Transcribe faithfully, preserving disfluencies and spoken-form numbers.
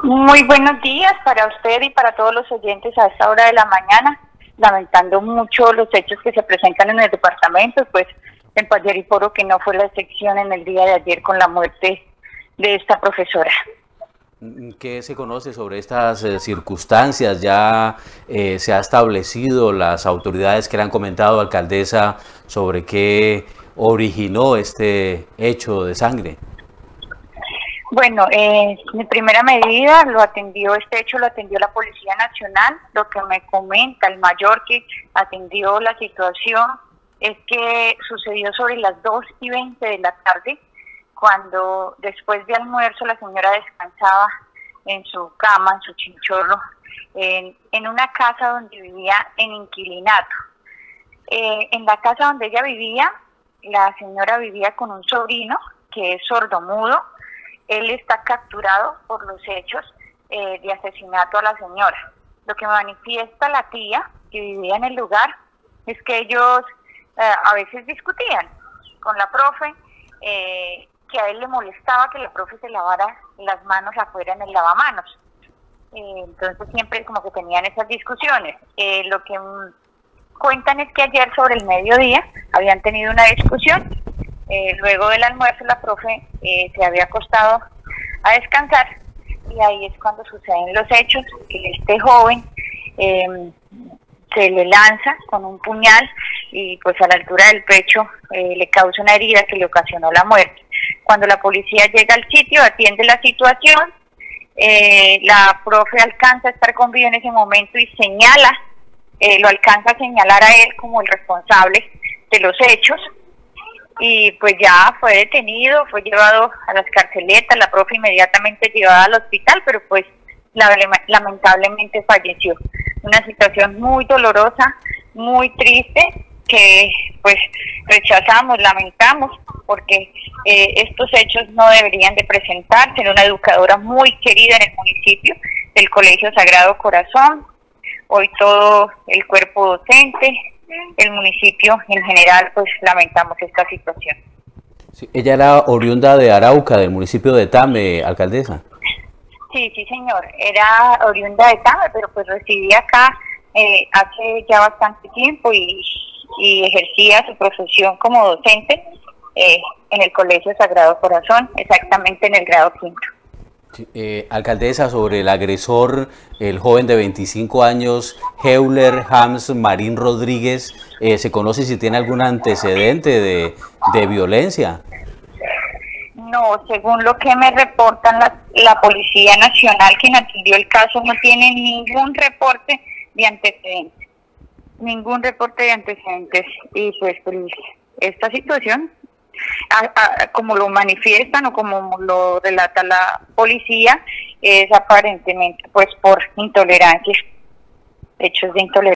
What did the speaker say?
Muy buenos días para usted y para todos los oyentes a esta hora de la mañana, lamentando mucho los hechos que se presentan en el departamento, pues en Payariporo, que no fue la excepción en el día de ayer con la muerte de esta profesora. ¿Qué se conoce sobre estas eh, circunstancias? ¿Ya eh, se ha establecido las autoridades que le han comentado, alcaldesa, sobre qué originó este hecho de sangre? Bueno, eh, mi primera medida lo atendió, este hecho lo atendió la Policía Nacional. Lo que me comenta el mayor que atendió la situación es que sucedió sobre las dos y veinte de la tarde, cuando después de almuerzo la señora descansaba en su cama, en su chinchorro, en, en una casa donde vivía en inquilinato. Eh, en la casa donde ella vivía, la señora vivía con un sobrino que es sordomudo. Él está capturado por los hechos eh, de asesinato a la señora. Lo que manifiesta la tía que vivía en el lugar es que ellos eh, a veces discutían con la profe, eh, que a él le molestaba que la profe se lavara las manos afuera en el lavamanos. Eh, entonces siempre como que tenían esas discusiones. Eh, lo que mm, cuentan es que ayer sobre el mediodía habían tenido una discusión. Eh, luego del almuerzo la profe eh, se había acostado a descansar y ahí es cuando suceden los hechos, que este joven eh, se le lanza con un puñal y pues a la altura del pecho eh, le causa una herida que le ocasionó la muerte. Cuando la policía llega al sitio, atiende la situación, eh, la profe alcanza a estar con vida en ese momento y señala, eh, lo alcanza a señalar a él como el responsable de los hechos. Y pues ya fue detenido, fue llevado a las carceletas, la profe inmediatamente llevada al hospital, pero pues la, lamentablemente falleció. Una situación muy dolorosa, muy triste, que pues rechazamos, lamentamos, porque eh, estos hechos no deberían de presentarse. En una educadora muy querida en el municipio, del Colegio Sagrado Corazón, hoy todo el cuerpo docente, el municipio en general, pues lamentamos esta situación. Sí, ella era oriunda de Arauca, del municipio de Tame, alcaldesa. Sí, sí señor, era oriunda de Tame, pero pues residía acá eh, hace ya bastante tiempo y, y ejercía su profesión como docente eh, en el Colegio Sagrado Corazón, exactamente en el grado quinto. Eh, alcaldesa, sobre el agresor, el joven de veinticinco años, Heuler Hams Marín Rodríguez, eh, ¿se conoce si tiene algún antecedente de, de violencia? No, según lo que me reportan la, la Policía Nacional, quien atendió el caso, no tiene ningún reporte de antecedentes, ningún reporte de antecedentes, y pues, pues esta situación, A, a, como lo manifiestan o como lo relata la policía, es aparentemente pues por intolerancia, hechos de intolerancia.